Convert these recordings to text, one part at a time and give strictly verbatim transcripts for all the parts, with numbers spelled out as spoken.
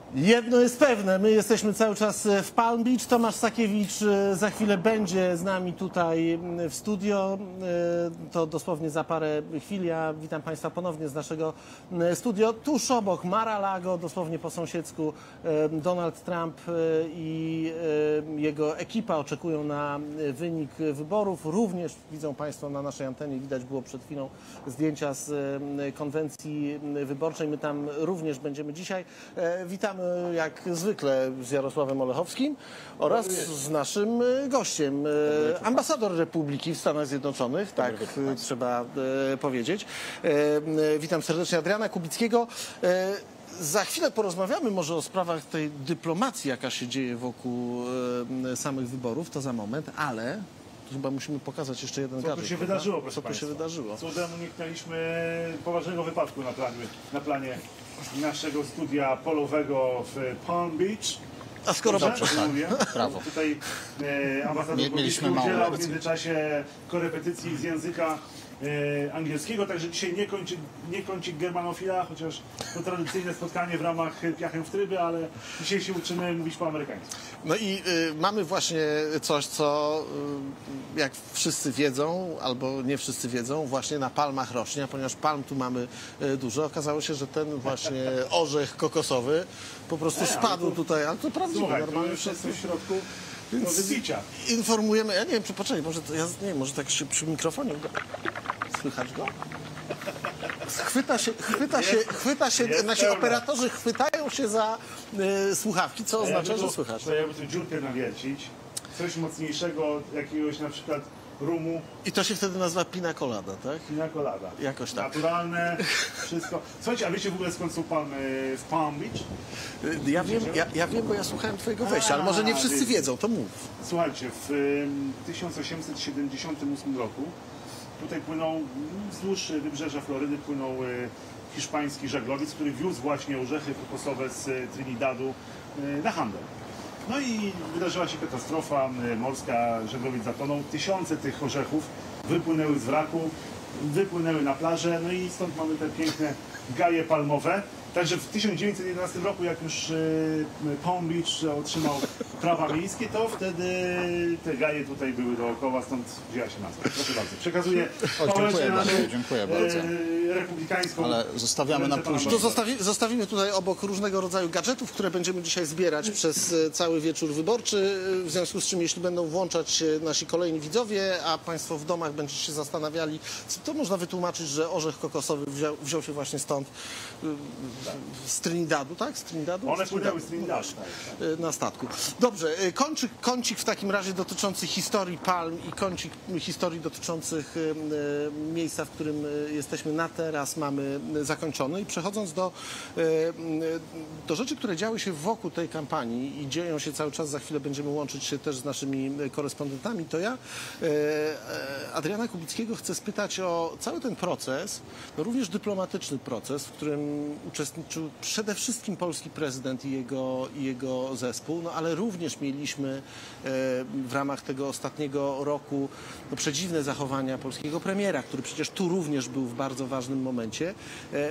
Jedno jest pewne, my jesteśmy cały czas w Palm Beach. Tomasz Sakiewicz za chwilę będzie z nami tutaj w studio. To dosłownie za parę chwil. Ja witam Państwa ponownie z naszego studio. Tuż obok Mar-a-Lago, dosłownie po sąsiedzku, Donald Trump i jego ekipa oczekują na wynik wyborów. Również widzą Państwo na naszej antenie, widać było przed chwilą zdjęcia z konwencji wyborczej. My tam również będziemy dzisiaj. Witamy jak zwykle z Jarosławem Olechowskim oraz z naszym gościem, ambasador Republiki w Stanach Zjednoczonych, tak trzeba powiedzieć. Witam serdecznie Adriana Kubickiego. Za chwilę porozmawiamy może o sprawach tej dyplomacji, jaka się dzieje wokół samych wyborów, to za moment, ale chyba musimy pokazać jeszcze jeden gadżet. Co tu się wydarzyło, proszę Co tu się wydarzyło? Cudem uniknęliśmy poważnego wypadku na planie, na planie naszego studia polowego w Palm Beach. A skoro dobrze, dobrze mówię, brawo. Tutaj e, ambasador Mie, mieliśmy udzielał w międzyczasie korepetycji z języka e, angielskiego, także dzisiaj nie kończy, nie kończy germanofila, chociaż to tradycyjne spotkanie w ramach Piachem w tryby, ale dzisiaj się uczymy mówić po amerykańsku. No i y, mamy właśnie coś, co y, jak wszyscy wiedzą, albo nie wszyscy wiedzą, właśnie na palmach rośnie, a ponieważ palm tu mamy y, dużo, okazało się, że ten właśnie orzech kokosowy po prostu E, spadł to, tutaj, ale to prawdziwe, słuchaj, normalnie to wszystko. jest w środku do Więc wybicia. informujemy, ja nie wiem, czy poczekaj, może to, ja nie wiem, może tak się przy mikrofonie go, słychać go? Chwyta się, chwyta się, chwyta się, Jest nasi pełna. operatorzy chwytają się za y, słuchawki, co oznacza, że słychać. To jakby tu dziurkę nawiercić, coś mocniejszego, jakiegoś na przykład rumu, I to się wtedy nazywa pina colada, tak? pina colada. Jakoś tak. Naturalne, wszystko. Słuchajcie, a wiecie w ogóle skąd są palmy w Palm Beach? Y, Ja wiem, ja, ja wiem, bo ja słuchałem twojego wejścia, ale może nie A, wszyscy więc- wiedzą, to mów. Słuchajcie, w ym, tysiąc osiemset siedemdziesiątym ósmym roku tutaj płynął, wzdłuż wybrzeża Florydy płynął y, hiszpański żaglowiec, który wiózł właśnie orzechy kokosowe z y, Trinidadu y, na handel. No i wydarzyła się katastrofa y, morska, żaglowiec zatonął. Tysiące tych orzechów wypłynęły z wraku, wypłynęły na plażę, no i stąd mamy te piękne gaje palmowe. Także w tysiąc dziewięćset jedenastym roku, jak już y, Palm Beach otrzymał prawa miejskie, to wtedy te gaje tutaj były dookoła, stąd wzięła się nazwa. Proszę bardzo. Przekazuję O, dziękuję pałeczkę bardzo, naszą, dziękuję bardzo. e, republikańską. Ale zostawiamy na Ręce pana później. To zostawi, zostawimy tutaj obok różnego rodzaju gadżetów, które będziemy dzisiaj zbierać przez e, cały wieczór wyborczy, e, w związku z czym jeśli będą włączać się nasi kolejni widzowie, a Państwo w domach będziecie się zastanawiali, co to można wytłumaczyć, że orzech kokosowy wziął, wziął się właśnie stąd, e, z Trinidadu, tak? Z Trinidadu? One Z płynęły z Trinidadu. No właśnie, e, na statku. Dobrze, e, kącik, kącik w takim razie dotyczący historii palm i kącik historii dotyczących e, e, miejsca, w którym e, jesteśmy na teraz mamy e, zakończony. I przechodząc do, e, e, do rzeczy, które działy się wokół tej kampanii i dzieją się cały czas, za chwilę będziemy łączyć się też z naszymi korespondentami, to ja e, e, Adriana Kubickiego chcę spytać o cały ten proces, no również dyplomatyczny proces, w którym uczestniczył przede wszystkim polski prezydent i jego, i jego zespół, no ale również mieliśmy e, w ramach tego ostatniego roku no, przedziwne zachowania polskiego premiera, który przecież tu również był w bardzo ważnym momencie. E,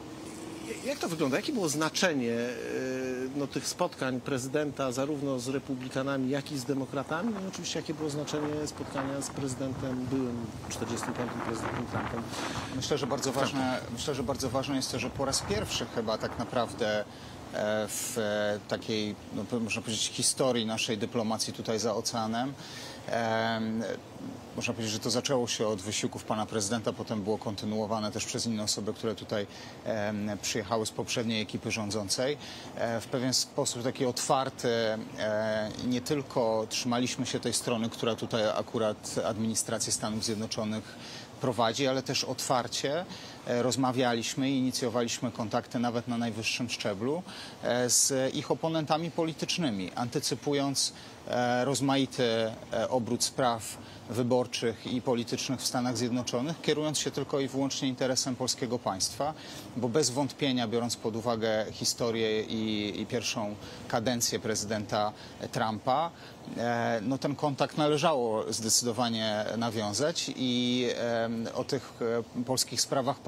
Jak to wygląda? Jakie było znaczenie e, no, tych spotkań prezydenta zarówno z republikanami, jak i z demokratami? No i oczywiście jakie było znaczenie spotkania z prezydentem, byłym czterdziestym piątym prezydentem Trumpem? Myślę, że bardzo ważne, myślę, że bardzo ważne jest to, że po raz pierwszy chyba tak naprawdę e, w e, takiej, no, można powiedzieć, historii naszej dyplomacji tutaj za oceanem, e, można powiedzieć, że to zaczęło się od wysiłków pana prezydenta, potem było kontynuowane też przez inne osoby, które tutaj e, przyjechały z poprzedniej ekipy rządzącej. E, w pewien sposób taki otwarty, e, nie tylko trzymaliśmy się tej strony, która tutaj akurat administracja Stanów Zjednoczonych prowadzi, ale też otwarcie e, rozmawialiśmy i inicjowaliśmy kontakty nawet na najwyższym szczeblu e, z ich oponentami politycznymi, antycypując e, rozmaity e, obrót spraw wyborczych i politycznych w Stanach Zjednoczonych, kierując się tylko i wyłącznie interesem polskiego państwa, bo bez wątpienia, biorąc pod uwagę historię i, i pierwszą kadencję prezydenta Trumpa, e, no ten kontakt należało zdecydowanie nawiązać i e, o tych e, polskich sprawach porozmawiać.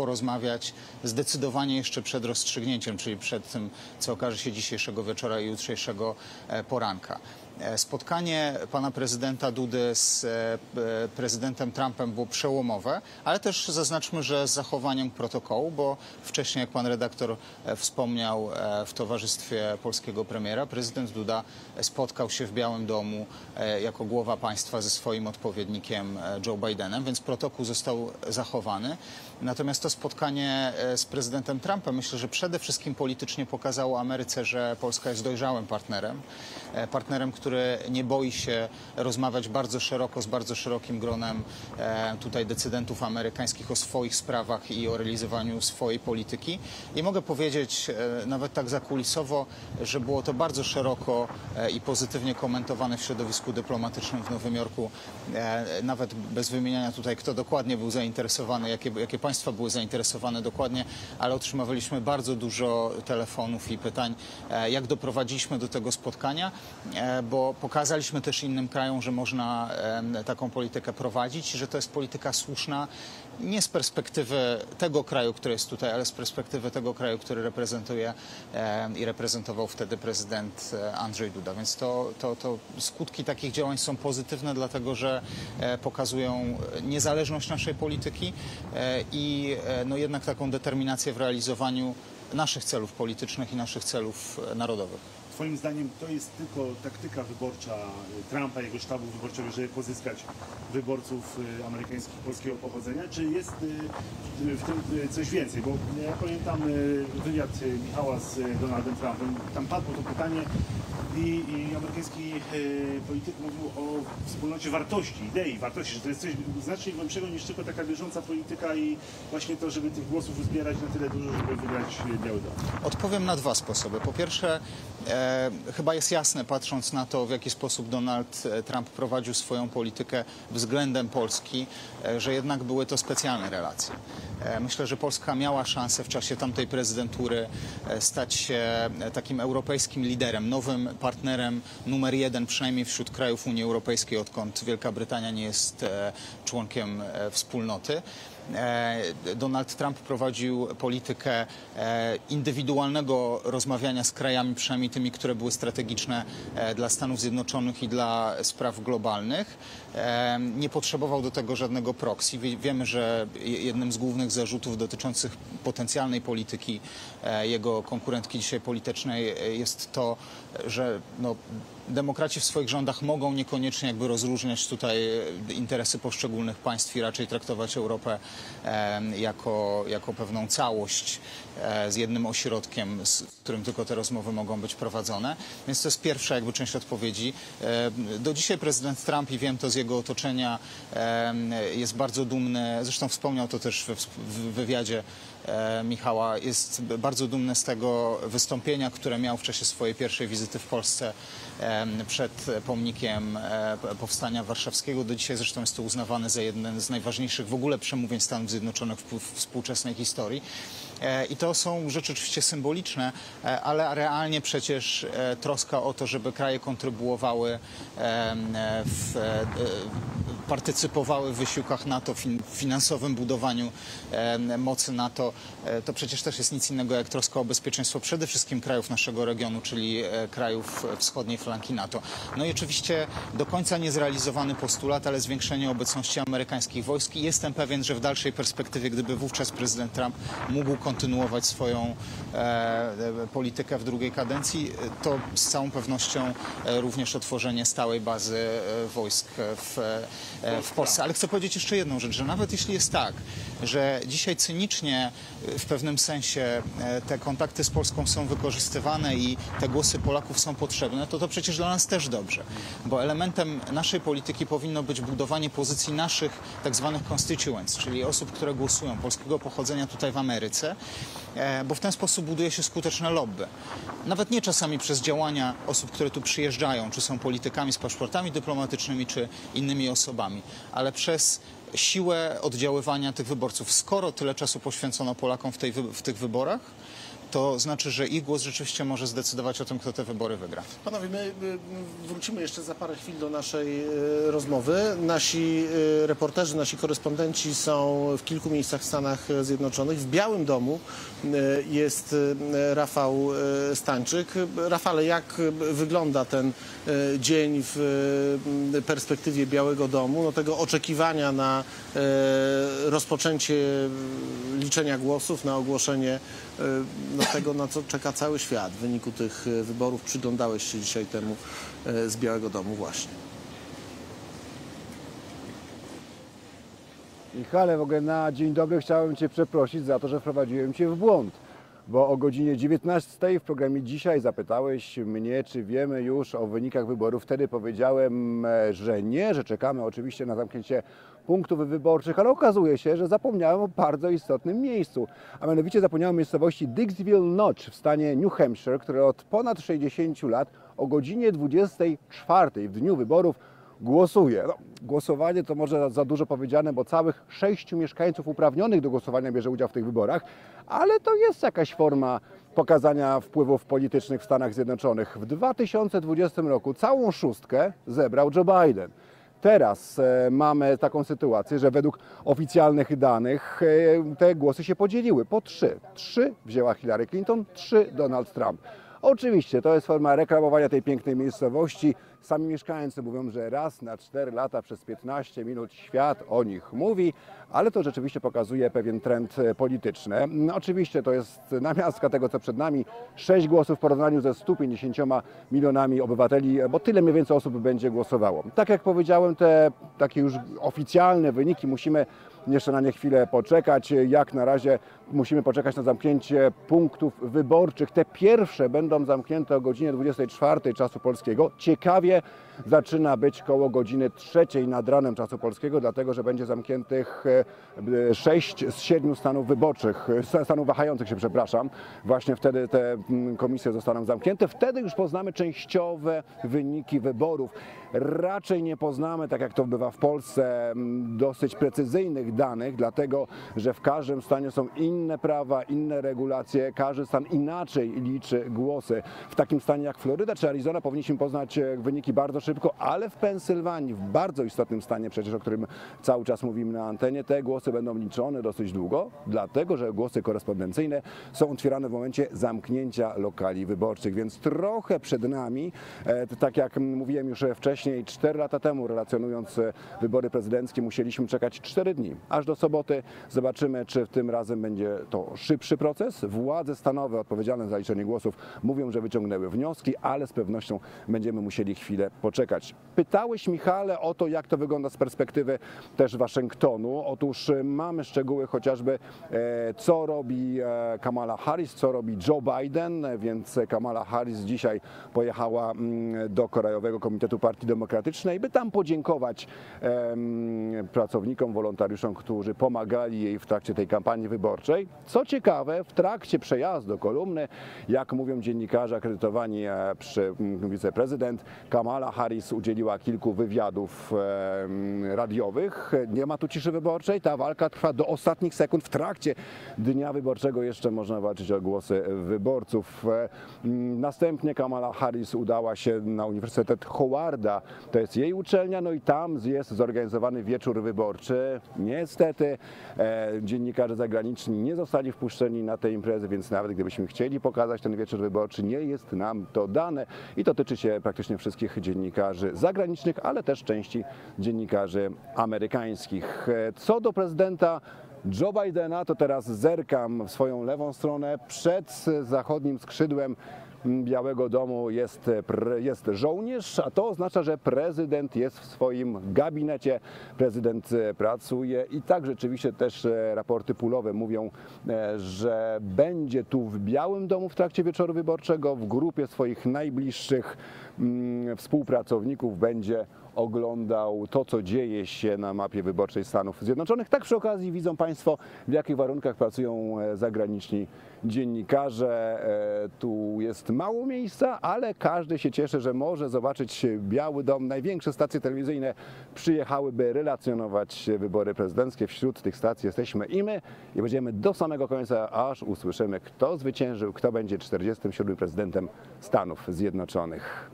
porozmawiać zdecydowanie jeszcze przed rozstrzygnięciem, czyli przed tym, co okaże się dzisiejszego wieczora i jutrzejszego poranka. Spotkanie pana prezydenta Dudy z prezydentem Trumpem było przełomowe, ale też zaznaczmy, że z zachowaniem protokołu, bo wcześniej, jak pan redaktor wspomniał, w towarzystwie polskiego premiera, prezydent Duda spotkał się w Białym Domu jako głowa państwa ze swoim odpowiednikiem Joe Bidenem, więc protokół został zachowany. Natomiast to spotkanie z prezydentem Trumpem, myślę, że przede wszystkim politycznie pokazało Ameryce, że Polska jest dojrzałym partnerem. Partnerem, który nie boi się rozmawiać bardzo szeroko, z bardzo szerokim gronem tutaj decydentów amerykańskich o swoich sprawach i o realizowaniu swojej polityki. I mogę powiedzieć, nawet tak zakulisowo, że było to bardzo szeroko i pozytywnie komentowane w środowisku dyplomatycznym w Nowym Jorku. Nawet bez wymieniania tutaj, kto dokładnie był zainteresowany, jakie, jakie państwa były zainteresowane dokładnie, ale otrzymywaliśmy bardzo dużo telefonów i pytań, jak doprowadziliśmy do tego spotkania, bo pokazaliśmy też innym krajom, że można taką politykę prowadzić i że to jest polityka słuszna nie z perspektywy tego kraju, który jest tutaj, ale z perspektywy tego kraju, który reprezentuje i reprezentował wtedy prezydent Andrzej Duda. Więc to, to, to skutki takich działań są pozytywne, dlatego że pokazują niezależność naszej polityki i no jednak taką determinację w realizowaniu naszych celów politycznych i naszych celów narodowych. Twoim zdaniem to jest tylko taktyka wyborcza Trumpa i jego sztabu wyborczego, żeby pozyskać wyborców amerykańskich polskiego pochodzenia, czy jest w tym coś więcej? Bo ja pamiętam wywiad Michała z Donaldem Trumpem, tam padło to pytanie i, i amerykański polityk mówił o wspólnocie wartości, idei, wartości, że to jest coś znacznie głębszego niż tylko taka bieżąca polityka i właśnie to, żeby tych głosów uzbierać na tyle dużo, żeby wygrać Biały Dom. Odpowiem na dwa sposoby. Po pierwsze, e, chyba jest jasne, patrząc na to, w jaki sposób Donald Trump prowadził swoją politykę względem Polski, e, że jednak były to specjalne relacje. E, myślę, że Polska miała szansę w czasie tamtej prezydentury e, stać się takim europejskim liderem, nowym partnerem numer jeden, przynajmniej wśród krajów Unii Europejskiej, odkąd Wielka Brytania nie jest e, członkiem e, wspólnoty. Donald Trump prowadził politykę indywidualnego rozmawiania z krajami, przynajmniej tymi, które były strategiczne dla Stanów Zjednoczonych i dla spraw globalnych. Nie potrzebował do tego żadnego proxy. Wiemy, że jednym z głównych zarzutów dotyczących potencjalnej polityki jego konkurentki dzisiaj politycznej jest to, że no, demokraci w swoich rządach mogą niekoniecznie jakby rozróżniać tutaj interesy poszczególnych państw i raczej traktować Europę e, jako, jako pewną całość e, z jednym ośrodkiem, z którym tylko te rozmowy mogą być prowadzone. Więc to jest pierwsza jakby część odpowiedzi. E, do dzisiaj prezydent Trump, i wiem to z jego otoczenia, e, jest bardzo dumny, zresztą wspomniał to też w, w wywiadzie e, Michała, jest bardzo dumny z tego wystąpienia, które miał w czasie swojej pierwszej wizyty w Polsce przed pomnikiem Powstania Warszawskiego. Do dzisiaj zresztą jest to uznawane za jeden z najważniejszych w ogóle przemówień Stanów Zjednoczonych w współczesnej historii. I to są rzeczy oczywiście symboliczne, ale realnie przecież troska o to, żeby kraje kontrybuowały, w, partycypowały w wysiłkach NATO, w finansowym budowaniu mocy NATO, to przecież też jest nic innego jak troska o bezpieczeństwo przede wszystkim krajów naszego regionu, czyli krajów wschodniej flanki NATO. No i oczywiście do końca niezrealizowany postulat, ale zwiększenie obecności amerykańskich wojsk i jestem pewien, że w dalszej perspektywie, gdyby wówczas prezydent Trump mógł kontynuować swoją e, politykę w drugiej kadencji, to z całą pewnością e, również otworzenie stałej bazy e, wojsk w, e, w Polsce. Ale chcę powiedzieć jeszcze jedną rzecz, że nawet jeśli jest tak, że dzisiaj cynicznie w pewnym sensie e, te kontakty z Polską są wykorzystywane i te głosy Polaków są potrzebne, to to przecież dla nas też dobrze, bo elementem naszej polityki powinno być budowanie pozycji naszych tak zwanych constituents, czyli osób, które głosują polskiego pochodzenia tutaj w Ameryce, bo w ten sposób buduje się skuteczne lobby. Nawet nie czasami przez działania osób, które tu przyjeżdżają, czy są politykami z paszportami dyplomatycznymi, czy innymi osobami, ale przez siłę oddziaływania tych wyborców. Skoro tyle czasu poświęcono Polakom w, tej, w tych wyborach, to znaczy, że ich głos rzeczywiście może zdecydować o tym, kto te wybory wygra. Panowie, my y, wrócimy jeszcze za parę chwil do naszej y, rozmowy. Nasi y, reporterzy, nasi korespondenci są w kilku miejscach w Stanach Zjednoczonych. W Białym Domu y, jest y, Rafał y, Stańczyk. Rafale, jak wygląda ten y, dzień w y, perspektywie Białego Domu, no, tego oczekiwania na y, rozpoczęcie liczenia głosów, na ogłoszenie y, no, tego, na co czeka cały świat w wyniku tych y, wyborów? Przyglądałeś się dzisiaj temu y, z Białego Domu właśnie. Michale, w ogóle na dzień dobry chciałem Cię przeprosić za to, że wprowadziłem Cię w błąd. Bo o godzinie dziewiętnastej w programie Dzisiaj zapytałeś mnie, czy wiemy już o wynikach wyborów. Wtedy powiedziałem, że nie, że czekamy oczywiście na zamknięcie punktów wyborczych, ale okazuje się, że zapomniałem o bardzo istotnym miejscu. A mianowicie zapomniałem o miejscowości Dixville Notch w stanie New Hampshire, które od ponad sześćdziesięciu lat o godzinie dwudziestej czwartej w dniu wyborów głosuje. No, głosowanie to może za dużo powiedziane, bo całych sześciu mieszkańców uprawnionych do głosowania bierze udział w tych wyborach, ale to jest jakaś forma pokazania wpływów politycznych w Stanach Zjednoczonych. W dwa tysiące dwudziestym roku całą szóstkę zebrał Joe Biden. Teraz e, mamy taką sytuację, że według oficjalnych danych e, te głosy się podzieliły po trzy. Trzy wzięła Hillary Clinton, trzy Donald Trump. Oczywiście to jest forma reklamowania tej pięknej miejscowości. Sami mieszkańcy mówią, że raz na cztery lata przez piętnaście minut świat o nich mówi, ale to rzeczywiście pokazuje pewien trend polityczny. Oczywiście to jest namiastka tego, co przed nami. Sześć głosów w porównaniu ze stu pięćdziesięcioma milionami obywateli, bo tyle mniej więcej osób będzie głosowało. Tak jak powiedziałem, te takie już oficjalne wyniki musimy jeszcze na nie chwilę poczekać. Jak na razie musimy poczekać na zamknięcie punktów wyborczych. Te pierwsze będą zamknięte o godzinie dwudziestej czwartej czasu polskiego. Ciekawie zaczyna być koło godziny trzeciej nad ranem czasu polskiego, dlatego że będzie zamkniętych sześć z siedmiu stanów wyborczych, stanów wahających się, przepraszam. Właśnie wtedy te komisje zostaną zamknięte. Wtedy już poznamy częściowe wyniki wyborów. Raczej nie poznamy, tak jak to bywa w Polsce, dosyć precyzyjnych danych, dlatego że w każdym stanie są inne prawa, inne regulacje, każdy stan inaczej liczy głosy. W takim stanie jak Floryda czy Arizona powinniśmy poznać wyniki bardzo szybko, ale w Pensylwanii, w bardzo istotnym stanie przecież, o którym cały czas mówimy na antenie, te głosy będą liczone dosyć długo, dlatego że głosy korespondencyjne są otwierane w momencie zamknięcia lokali wyborczych, więc trochę przed nami, tak jak mówiłem już wcześniej, cztery lata temu relacjonując wybory prezydenckie musieliśmy czekać cztery dni, aż do soboty. Zobaczymy, czy tym razem będzie to szybszy proces. Władze stanowe odpowiedzialne za liczenie głosów mówią, że wyciągnęły wnioski, ale z pewnością będziemy musieli chwilę poczekać. Pytałeś, Michale, o to, jak to wygląda z perspektywy też Waszyngtonu. Otóż mamy szczegóły chociażby, co robi Kamala Harris, co robi Joe Biden, więc Kamala Harris dzisiaj pojechała do Krajowego Komitetu Partii Demokratycznej, by tam podziękować pracownikom, wolontariuszom, którzy pomagali jej w trakcie tej kampanii wyborczej. Co ciekawe, w trakcie przejazdu do kolumny, jak mówią dziennikarze akredytowani przy wiceprezydent, Kamala Harris udzieliła kilku wywiadów radiowych. Nie ma tu ciszy wyborczej, ta walka trwa do ostatnich sekund. W trakcie dnia wyborczego jeszcze można walczyć o głosy wyborców. Następnie Kamala Harris udała się na Uniwersytet Howarda, to jest jej uczelnia, no i tam jest zorganizowany wieczór wyborczy. Niestety e, dziennikarze zagraniczni nie zostali wpuszczeni na te imprezy, więc nawet gdybyśmy chcieli pokazać ten wieczór wyborczy, nie jest nam to dane i to tyczy się praktycznie wszystkich dziennikarzy zagranicznych, ale też części dziennikarzy amerykańskich. Co do prezydenta Joe Bidena, to teraz zerkam w swoją lewą stronę. Przed zachodnim skrzydłem Białego Domu jest, jest żołnierz, a to oznacza, że prezydent jest w swoim gabinecie, prezydent pracuje i tak rzeczywiście też raporty pulowe mówią, że będzie tu w Białym Domu w trakcie wieczoru wyborczego w grupie swoich najbliższych współpracowników będzie oglądał to, co dzieje się na mapie wyborczej Stanów Zjednoczonych. Tak przy okazji widzą Państwo, w jakich warunkach pracują zagraniczni dziennikarze. Tu jest mało miejsca, ale każdy się cieszy, że może zobaczyć Biały Dom. Największe stacje telewizyjne przyjechały, by relacjonować wybory prezydenckie. Wśród tych stacji jesteśmy i my i będziemy do samego końca, aż usłyszymy, kto zwyciężył, kto będzie czterdziestym siódmym prezydentem Stanów Zjednoczonych.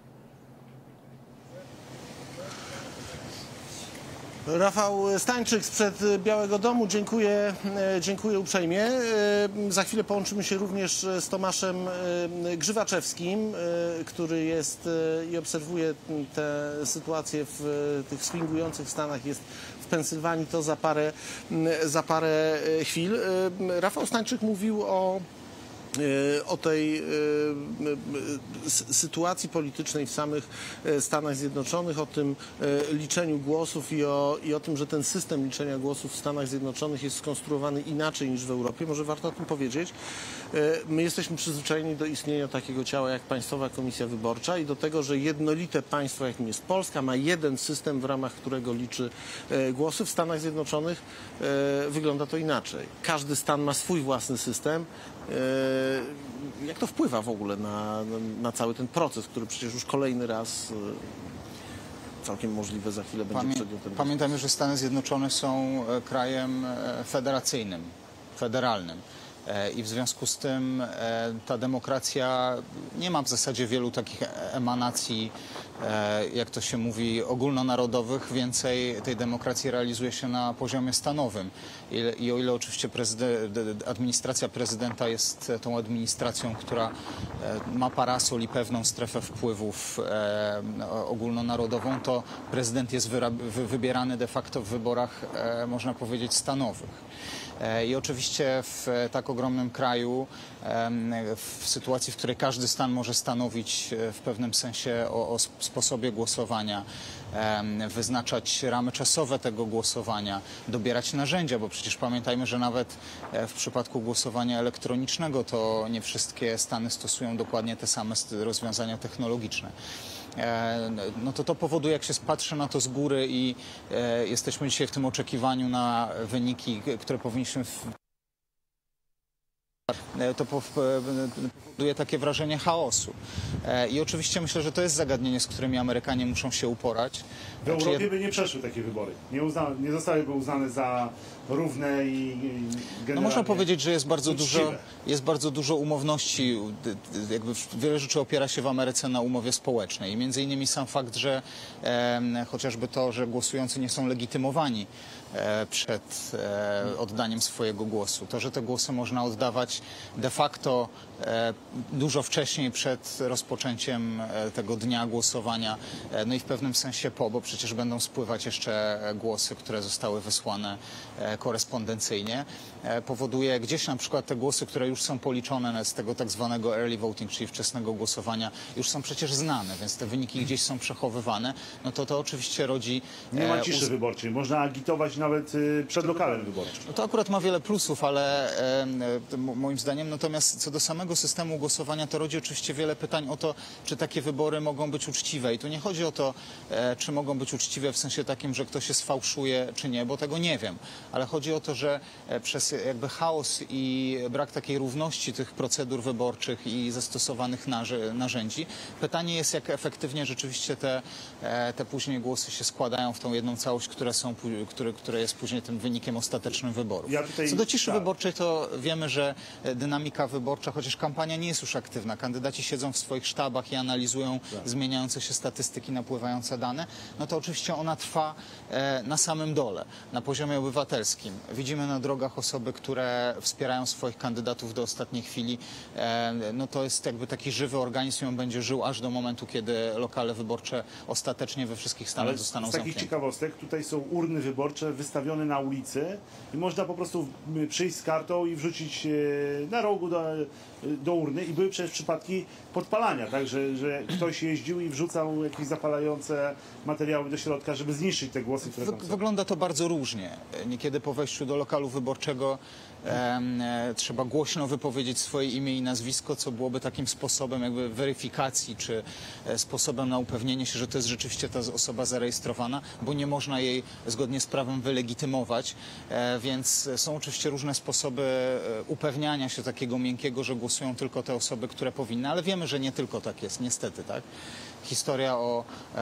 Rafał Stańczyk sprzed Białego Domu, dziękuję, dziękuję uprzejmie. Za chwilę połączymy się również z Tomaszem Grzywaczewskim, który jest i obserwuje tę sytuację w tych swingujących stanach, jest w Pensylwanii, to za parę, za parę chwil. Rafał Stańczyk mówił o o tej sytuacji politycznej w samych Stanach Zjednoczonych, o tym liczeniu głosów i o, i o tym, że ten system liczenia głosów w Stanach Zjednoczonych jest skonstruowany inaczej niż w Europie. Może warto o tym powiedzieć. My jesteśmy przyzwyczajeni do istnienia takiego ciała jak Państwowa Komisja Wyborcza i do tego, że jednolite państwo, jakim jest Polska, ma jeden system, w ramach którego liczy głosy. W Stanach Zjednoczonych wygląda to inaczej. Każdy stan ma swój własny system. Jak to wpływa w ogóle na, na cały ten proces, który przecież już kolejny raz całkiem możliwe za chwilę będzie Pamię przedmiotem. Pamiętajmy, że Stany Zjednoczone są krajem federacyjnym, federalnym. I w związku z tym ta demokracja nie ma w zasadzie wielu takich emanacji, jak to się mówi, ogólnonarodowych. Więcej tej demokracji realizuje się na poziomie stanowym. I, i o ile oczywiście prezydent, administracja prezydenta jest tą administracją, która ma parasol i pewną strefę wpływów ogólnonarodową, to prezydent jest wybierany de facto w wyborach, można powiedzieć, stanowych. I oczywiście w tak ogromnym kraju, w sytuacji, w której każdy stan może stanowić w pewnym sensie o, o sposobie głosowania, wyznaczać ramy czasowe tego głosowania, dobierać narzędzia, bo przecież pamiętajmy, że nawet w przypadku głosowania elektronicznego to nie wszystkie stany stosują dokładnie te same rozwiązania technologiczne. No to to powoduje, jak się patrzy na to z góry i e, jesteśmy dzisiaj w tym oczekiwaniu na wyniki, które powinniśmy w... to powoduje takie wrażenie chaosu. I oczywiście myślę, że to jest zagadnienie, z którymi Amerykanie muszą się uporać. W Europie by nie przeszły takie wybory. Nie, uzna, nie zostałyby uznane za równe i, i generalnie No można powiedzieć, że jest bardzo uczciwe. dużo, jest bardzo dużo umowności. Jakby wiele rzeczy opiera się w Ameryce na umowie społecznej. I między innymi sam fakt, że e, chociażby to, że głosujący nie są legitymowani e, przed e, oddaniem swojego głosu. To, że te głosy można oddawać de facto e, dużo wcześniej przed rozpoczęciem e, tego dnia głosowania, e, no i w pewnym sensie po, bo przecież będą spływać jeszcze głosy, które zostały wysłane e, korespondencyjnie, e, powoduje gdzieś na przykład te głosy, które już są policzone z tego tak zwanego early voting, czyli wczesnego głosowania, już są przecież znane, więc te wyniki gdzieś są przechowywane, no to to oczywiście rodzi... Nie ma e, ciszy wyborczej. Można agitować nawet y, przed lokalem wyborczym. No to akurat ma wiele plusów, ale e, e, moim zdaniem, natomiast co do samego systemu głosowania, to rodzi oczywiście wiele pytań o to, czy takie wybory mogą być uczciwe. I tu nie chodzi o to, e, czy mogą być uczciwe w sensie takim, że ktoś się sfałszuje, czy nie, bo tego nie wiem. Ale chodzi o to, że e, przez jakby chaos i brak takiej równości tych procedur wyborczych i zastosowanych narzy narzędzi, pytanie jest, jak efektywnie rzeczywiście te, e, te później głosy się składają w tą jedną całość, które są, które, które jest później tym wynikiem ostatecznym wyborów. Ja tutaj- Co do ciszy tak. wyborczej, to wiemy, że dynamika wyborcza, chociaż kampania nie jest już aktywna, kandydaci siedzą w swoich sztabach i analizują zmieniające się statystyki, napływające dane, no to oczywiście ona trwa e, na samym dole, na poziomie obywatelskim. Widzimy na drogach osoby, które wspierają swoich kandydatów do ostatniej chwili. E, no to jest jakby taki żywy organizm i on będzie żył aż do momentu, kiedy lokale wyborcze ostatecznie we wszystkich stanach Ale zostaną z takich zamknięte. ciekawostek, tutaj są urny wyborcze wystawione na ulicy i można po prostu y, przyjść z kartą i wrzucić y, na rogu do, y, do urny i były przecież przypadki podpalania, tak, że, że ktoś jeździł i wrzucał jakieś zapalające materiały do środka, żeby zniszczyć te głosy, które Wy, tam są. wygląda to bardzo różnie. Niekiedy po wejściu do lokalu wyborczego e, trzeba głośno wypowiedzieć swoje imię i nazwisko, co byłoby takim sposobem jakby weryfikacji, czy e, sposobem na upewnienie się, że to jest rzeczywiście ta osoba zarejestrowana, bo nie można jej zgodnie z prawem wylegitymować, e, więc są oczywiście różne sposoby e, upewniania się takiego miękkiego, że głosują tylko te osoby, które powinny, ale wiemy, że nie tylko tak jest, niestety, tak? Historia o e,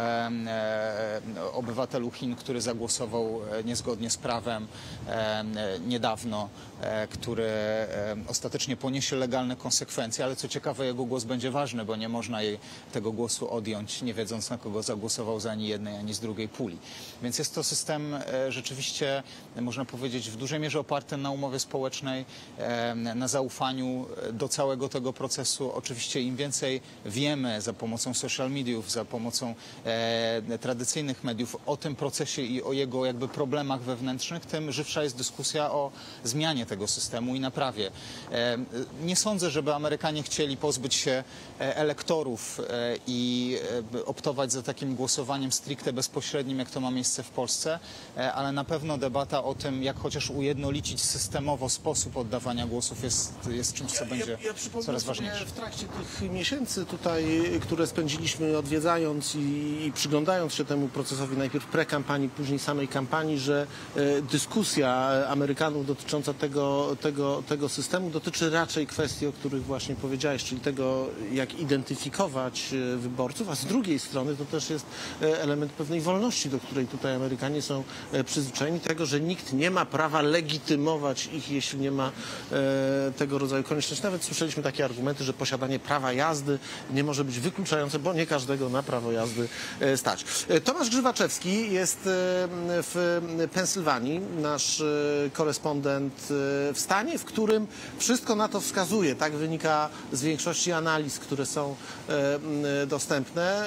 e, obywatelu Chin, który zagłosował niezgodnie z prawem e, niedawno, e, który e, ostatecznie poniesie legalne konsekwencje, ale co ciekawe, jego głos będzie ważny, bo nie można jej tego głosu odjąć, nie wiedząc, na kogo zagłosował z ani jednej, ani z drugiej puli. Więc jest to system e, rzeczywiście, można powiedzieć, w dużej mierze oparty na umowie społecznej, e, na zaufaniu do całego tego procesu. Oczywiście im więcej wiemy za pomocą social mediów, za pomocą e, tradycyjnych mediów o tym procesie i o jego jakby problemach wewnętrznych, tym żywsza jest dyskusja o zmianie tego systemu i naprawie. E, nie sądzę, żeby Amerykanie chcieli pozbyć się e, elektorów e, i e, optować za takim głosowaniem stricte bezpośrednim, jak to ma miejsce w Polsce, e, ale na pewno debata o tym, jak chociaż ujednolicić systemowo sposób oddawania głosów jest, jest czymś, co będzie ja, ja przypomnę coraz sobie ważniejsze. w trakcie tych miesięcy tutaj, które spędziliśmy odwiedzając i, i przyglądając się temu procesowi, najpierw prekampanii, później samej kampanii, że e, dyskusja Amerykanów dotycząca tego, tego, tego systemu dotyczy raczej kwestii, o których właśnie powiedziałeś, czyli tego, jak identyfikować e, wyborców, a z drugiej strony to też jest e, element pewnej wolności, do której tutaj Amerykanie są e, przyzwyczajeni, tego, że nikt nie ma prawa legitymować ich, jeśli nie ma e, tego rodzaju konieczności. Nawet słyszeliśmy takie argumenty, że posiadanie prawa jazdy nie może być wykluczające, bo nie każdego na prawo jazdy e, stać. E, Tomasz Grzywaczewski jest e, w Pensylwanii, nasz e, korespondent e, w stanie, w którym wszystko na to wskazuje. Tak wynika z większości analiz, które są e, m, dostępne.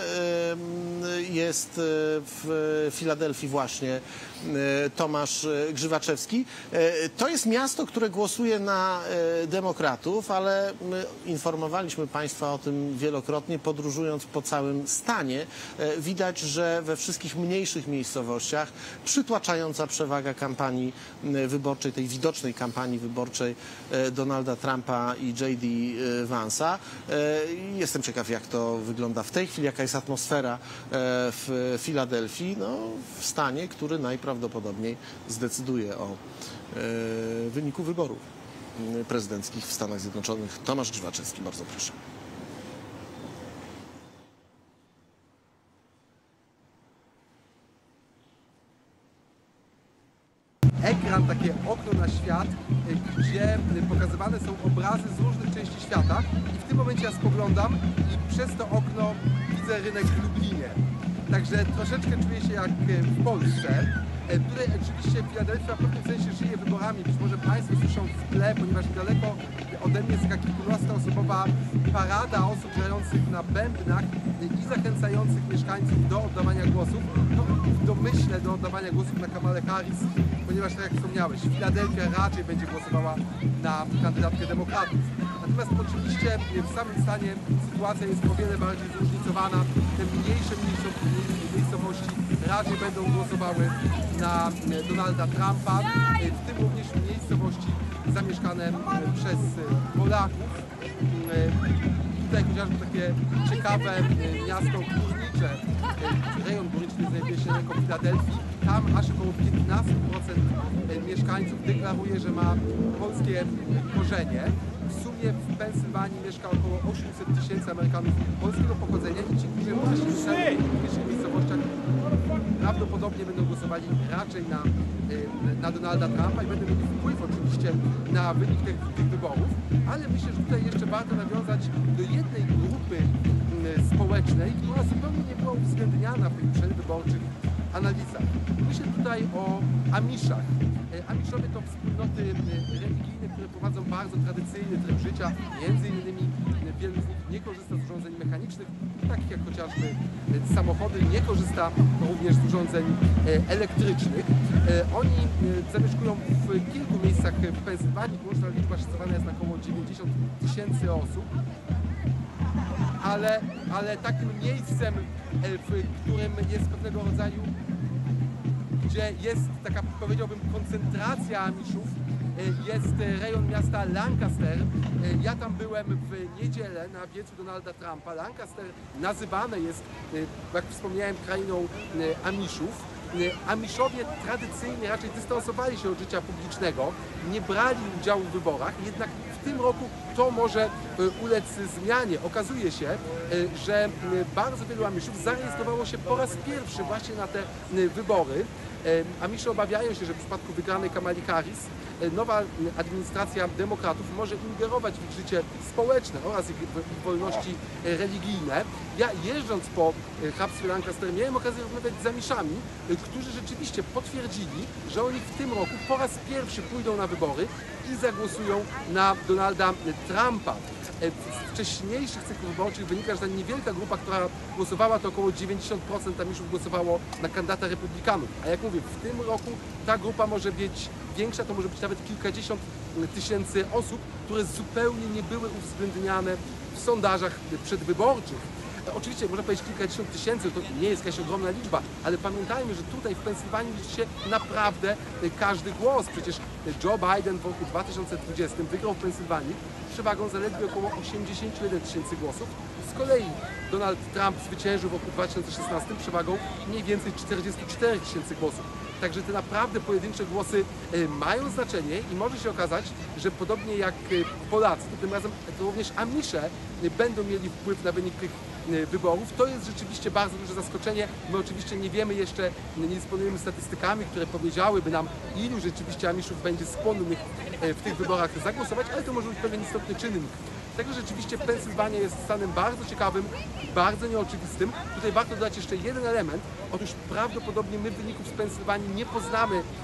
E, jest e, w Filadelfii właśnie e, Tomasz Grzywaczewski. E, to jest miasto, które głosuje na e, demokratów, ale my informowaliśmy Państwa o tym wielokrotnie, podróżując po całym stanie. E, widać, że we wszystkich mniejszych miejscowościach przytłaczająca przewaga kampanii e, wyborczej, tej widocznej kampanii wyborczej e, Donalda Trumpa i J D Vance'a. E, jestem ciekaw, jak to wygląda w tej chwili, jaka jest atmosfera e, w Filadelfii, no, w stanie, który najprawdopodobniej zdecyduje o e, wyniku wyborów prezydenckich w Stanach Zjednoczonych. Tomasz Grzywaczewski, bardzo proszę. Ekran, takie okno na świat, gdzie pokazywane są obrazy z różnych części świata i w tym momencie ja spoglądam i przez to okno widzę rynek w Lublinie. Także troszeczkę czuję się jak w Polsce. Tutaj oczywiście Filadelfia w pewnym sensie żyje wyborami. Być może Państwo słyszą w tle, ponieważ niedaleko ode mnie jest taka kilkunastoosobowa parada osób grających na bębnach i zachęcających mieszkańców do oddawania głosów. No, w domyśle do oddawania głosów na Kamalę Harris, ponieważ tak jak wspomniałeś, Filadelfia raczej będzie głosowała na kandydatkę demokratów. Natomiast oczywiście w samym stanie sytuacja jest o wiele bardziej zróżnicowana. Te mniejsze miejscowości raczej będą głosowały na Donalda Trumpa, w tym również miejscowości zamieszkane przez Polaków. Tutaj chociażby takie ciekawe miasto górnicze, rejon górniczy znajduje się niedaleko Filadelfii. Tam aż około piętnaście procent mieszkańców deklaruje, że ma polskie korzenie. W sumie w Pensylwanii mieszka około osiemset tysięcy Amerykanów polskiego pochodzenia i ci, którzy właśnie mieszkają w mniejszych miejscowościach, prawdopodobnie będą głosowali raczej na, na Donalda Trumpa i będą mieli wpływ oczywiście na wynik tych, tych wyborów, ale myślę, że tutaj jeszcze warto nawiązać do jednej grupy społecznej, która zupełnie nie była uwzględniana w tych przedwyborczych analizach. Myślę tutaj o Amishach. Amiszowie to wspólnoty religijne, które prowadzą bardzo tradycyjny tryb życia. Między innymi wielu z nich nie korzysta z urządzeń mechanicznych, takich jak chociażby samochody, nie korzysta również z urządzeń elektrycznych. Oni zamieszkują w kilku miejscach w Pensylwanii. Łączna liczba szacowana jest na około dziewięćdziesiąt tysięcy osób. Ale, ale takim miejscem, w którym jest pewnego rodzaju, gdzie jest taka, powiedziałbym, koncentracja Amishów, jest rejon miasta Lancaster. Ja tam byłem w niedzielę na wiecu Donalda Trumpa. Lancaster nazywane jest, jak wspomniałem, krainą Amishów. Amiszowie tradycyjnie raczej dystansowali się od życia publicznego, nie brali udziału w wyborach, jednak w tym roku to może ulec zmianie. Okazuje się, że bardzo wielu Amishów zarejestrowało się po raz pierwszy właśnie na te wybory. Amisze obawiają się, że w przypadku wygranej Kamali Harris nowa administracja demokratów może ingerować w ich życie społeczne oraz ich wolności religijne. Ja jeżdżąc po hrabstwie Lancaster miałem okazję rozmawiać z Amishami, którzy rzeczywiście potwierdzili, że oni w tym roku po raz pierwszy pójdą na wybory i zagłosują na Donalda Trumpa. Z wcześniejszych cyklów wyborczych wynika, że ta niewielka grupa, która głosowała, to około dziewięćdziesiąt procent Amishów głosowało na kandydata republikanów. A jak mówię, w tym roku ta grupa może być większa, to może być nawet kilkadziesiąt tysięcy osób, które zupełnie nie były uwzględniane w sondażach przedwyborczych. Oczywiście można powiedzieć kilkadziesiąt tysięcy, to nie jest jakaś ogromna liczba, ale pamiętajmy, że tutaj w Pensylwanii liczy się naprawdę każdy głos. Przecież Joe Biden w roku dwa tysiące dwudziestym wygrał w Pensylwanii przewagą zaledwie około osiemdziesiąt jeden tysięcy głosów. Z kolei Donald Trump zwyciężył w roku dwa tysiące szesnastym przewagą mniej więcej czterdzieści cztery tysięcy głosów. Także te naprawdę pojedyncze głosy mają znaczenie i może się okazać, że podobnie jak Polacy, to tym razem to również Amisze będą mieli wpływ na wynik tych wyborów. To jest rzeczywiście bardzo duże zaskoczenie. My oczywiście nie wiemy jeszcze, nie dysponujemy statystykami, które powiedziałyby nam, ilu rzeczywiście Amishów będzie skłonnych w tych wyborach zagłosować, ale to może być pewien istotny czynnik. Także rzeczywiście Pensylwania jest stanem bardzo ciekawym, bardzo nieoczywistym. Tutaj warto dodać jeszcze jeden element. Otóż prawdopodobnie my wyników z Pensylwanii nie poznamy e,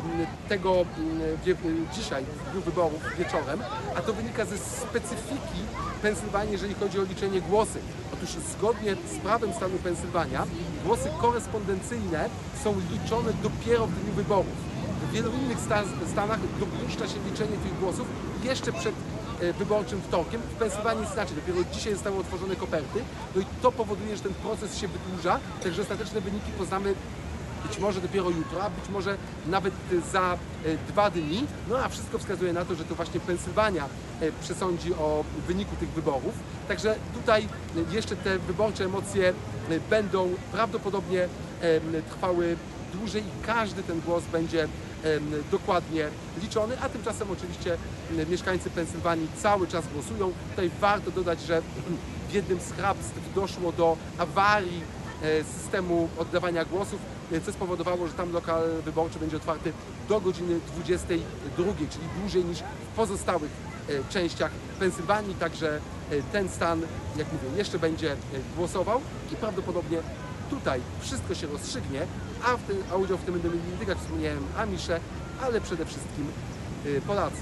tego wie, dzisiaj, w dniu wyborów, wieczorem, a to wynika ze specyfiki Pensylwanii, jeżeli chodzi o liczenie głosy. Otóż zgodnie z prawem stanu Pensylwania głosy korespondencyjne są liczone dopiero w dniu wyborów. W wielu innych stanach dopuszcza się liczenie tych głosów jeszcze przed wyborczym wtorkiem. W Pensylwanii jest inaczej. Dopiero dzisiaj zostały otworzone koperty. No i to powoduje, że ten proces się wydłuża, także ostateczne wyniki poznamy być może dopiero jutro, a być może nawet za dwa dni. No a wszystko wskazuje na to, że to właśnie Pensylwania przesądzi o wyniku tych wyborów. Także tutaj jeszcze te wyborcze emocje będą prawdopodobnie trwały dłużej i każdy ten głos będzie dokładnie liczony, a tymczasem oczywiście mieszkańcy Pensylwanii cały czas głosują. Tutaj warto dodać, że w jednym z hrabstw doszło do awarii systemu oddawania głosów, co spowodowało, że tam lokal wyborczy będzie otwarty do godziny dwudziestej drugiej, czyli dłużej niż w pozostałych częściach Pensylwanii, także ten stan, jak mówię, jeszcze będzie głosował i prawdopodobnie tutaj wszystko się rozstrzygnie, a, w tym, a udział w tym będą mieli nie tylko, jak wspomniałem, Amisze, ale przede wszystkim Polacy.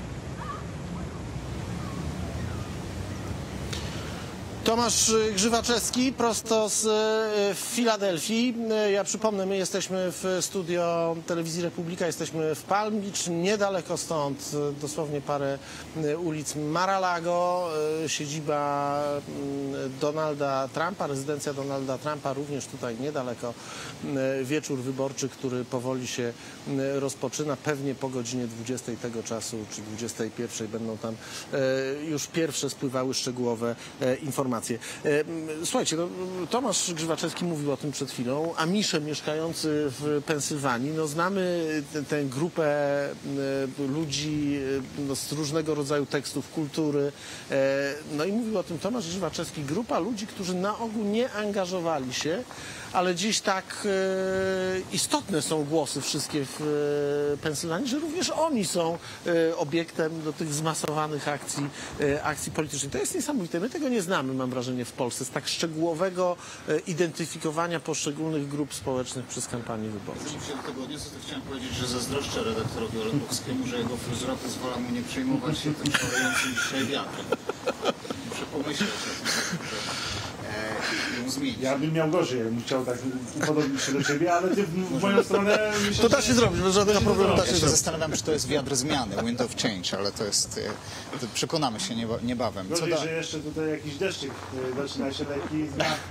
Tomasz Grzywaczewski, prosto z Filadelfii. Ja przypomnę, my jesteśmy w studio Telewizji Republika, jesteśmy w Palm Beach, niedaleko stąd, dosłownie parę ulic Mar-a-Lago, siedziba Donalda Trumpa, rezydencja Donalda Trumpa, również tutaj niedaleko. Wieczór wyborczy, który powoli się rozpoczyna, pewnie po godzinie dwudziestej tego czasu, czy dwudziestej pierwszej będą tam już pierwsze spływały szczegółowe informacje. Słuchajcie, no, Tomasz Grzywaczewski mówił o tym przed chwilą. Amisze mieszkający w Pensylwanii, no znamy tę grupę ludzi no, z różnego rodzaju tekstów, kultury. No i mówił o tym Tomasz Grzywaczewski. Grupa ludzi, którzy na ogół nie angażowali się, ale dziś tak e, istotne są głosy wszystkie w e, Pensylwanii, że również oni są e, obiektem do tych zmasowanych akcji, e, akcji politycznych. To jest niesamowite. My tego nie znamy, mam wrażenie, w Polsce, z tak szczegółowego e, identyfikowania poszczególnych grup społecznych przez kampanię wyborczą. Zanim się do tego odniosę, to chciałem powiedzieć, że zazdroszczę redaktorowi Olechowskiemu, że jego fryzura pozwala mu nie przejmować się tym szalejącym dzisiaj wiatrem. Muszę pomyśleć o tym, że zmienić. Ja bym miał gorzej, ja bym chciał tak upodobnić się do ciebie, ale ty w, w moją stronę myślę, To da że- się zrobić, bez żadnego problemu da Ja się się zrobić. zastanawiam, czy to jest wiatr zmiany, wind of change, ale to jest, e, to przekonamy się nieba- niebawem. Co Gorzej, do, że jeszcze tutaj jakiś deszczyk y, zaczyna się taki,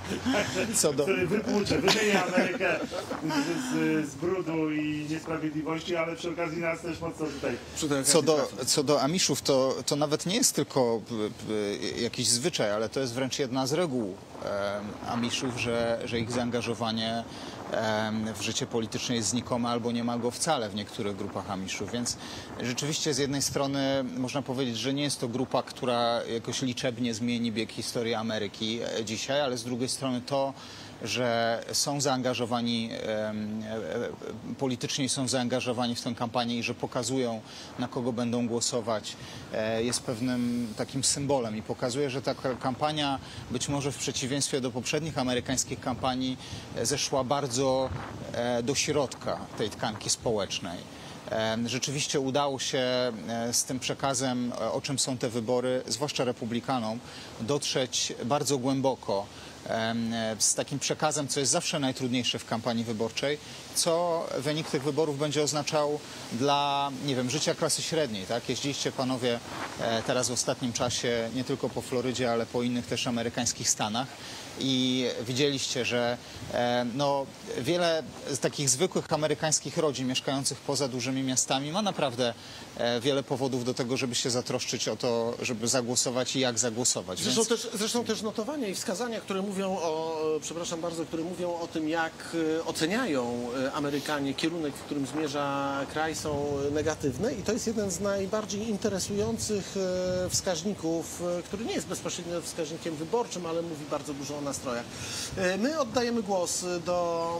Co do- który wypłucze, wymienia Amerykę z, z, z brudu i niesprawiedliwości, ale przy okazji nas też mocno tutaj. Przy tej Co okazji do, trafi. co do Amiszów, to, to nawet nie jest tylko p- p- jakiś zwyczaj, ale to jest wręcz jedna z reguł em, Amiszów, że, że ich zaangażowanie em, w życie polityczne jest znikome albo nie ma go wcale w niektórych grupach Amiszów. Więc rzeczywiście z jednej strony można powiedzieć, że nie jest to grupa, która jakoś liczebnie zmieni bieg historii Ameryki e, dzisiaj, ale z drugiej strony to, że są zaangażowani em, e, e, politycznie, są zaangażowani w tę kampanię i że pokazują, na kogo będą głosować, e, jest pewnym takim symbolem i pokazuje, że ta k- kampania być może w przeciwieństwie do poprzednich amerykańskich kampanii e, zeszła bardzo e, do środka tej tkanki społecznej. E, Rzeczywiście udało się e, z tym przekazem, e, o czym są te wybory, zwłaszcza republikanom, dotrzeć bardzo głęboko em, e, z takim przekazem, co jest zawsze najtrudniejsze w kampanii wyborczej, co wynik tych wyborów będzie oznaczał dla, nie wiem, życia klasy średniej, tak? Jeździliście panowie e, teraz w ostatnim czasie nie tylko po Florydzie, ale po innych też amerykańskich stanach i widzieliście, że e, no, wiele z takich zwykłych amerykańskich rodzin mieszkających poza dużymi miastami ma naprawdę e, wiele powodów do tego, żeby się zatroszczyć o to, żeby zagłosować i jak zagłosować. Zresztą, Więc... też, zresztą też notowania i wskazania, które mówią o, przepraszam bardzo, które mówią o tym, jak e, oceniają e, Amerykanie kierunek, w którym zmierza kraj, są negatywne i to jest jeden z najbardziej interesujących e, wskaźników, e, który nie jest bezpośrednio wskaźnikiem wyborczym, ale mówi bardzo dużo o nastrojach. E, My oddajemy głos do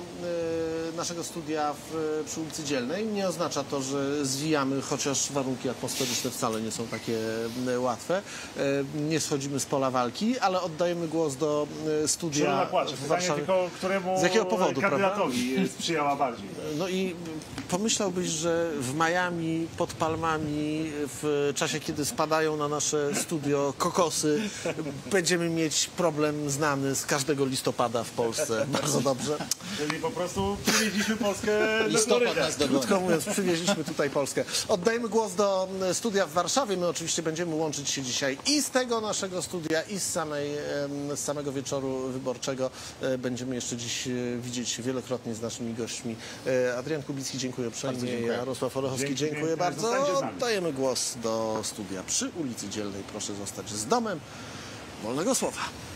e, naszego studia w, przy ulicy Dzielnej. Nie oznacza to, że zwijamy, chociaż warunki atmosferyczne wcale nie są takie e, łatwe. E, Nie schodzimy z pola walki, ale oddajemy głos do e, studia Zielona płacze. w Pytanie Warszawie. tylko, któremu Z jakiego powodu, kandydatowi sprzyjała bardziej. No i pomyślałbyś, że w Miami, pod palmami, w czasie, kiedy spadają na nasze studio kokosy, będziemy mieć problem znany z każdego listopada w Polsce. Bardzo dobrze. Czyli po prostu przywieźliśmy Polskę do Listopad Florydy. nas dogoni. Krótko mówiąc, przywieźliśmy tutaj Polskę. Oddajemy głos do studia w Warszawie. My oczywiście będziemy łączyć się dzisiaj i z tego naszego studia, i z, samej, em, z samego wieczoru wyborczego. E, Będziemy jeszcze dziś e, widzieć się wielokrotnie z naszymi gośćmi. E, Adrian Kubicki, dziękuję uprzejmie. dziękuję. Jarosław Orechowski, Dzięki dziękuję piękne. bardzo. Zostańcie z nami. Oddajemy głos do studia przy ulicy Dzielnej. Proszę zostać z domem wolnego słowa.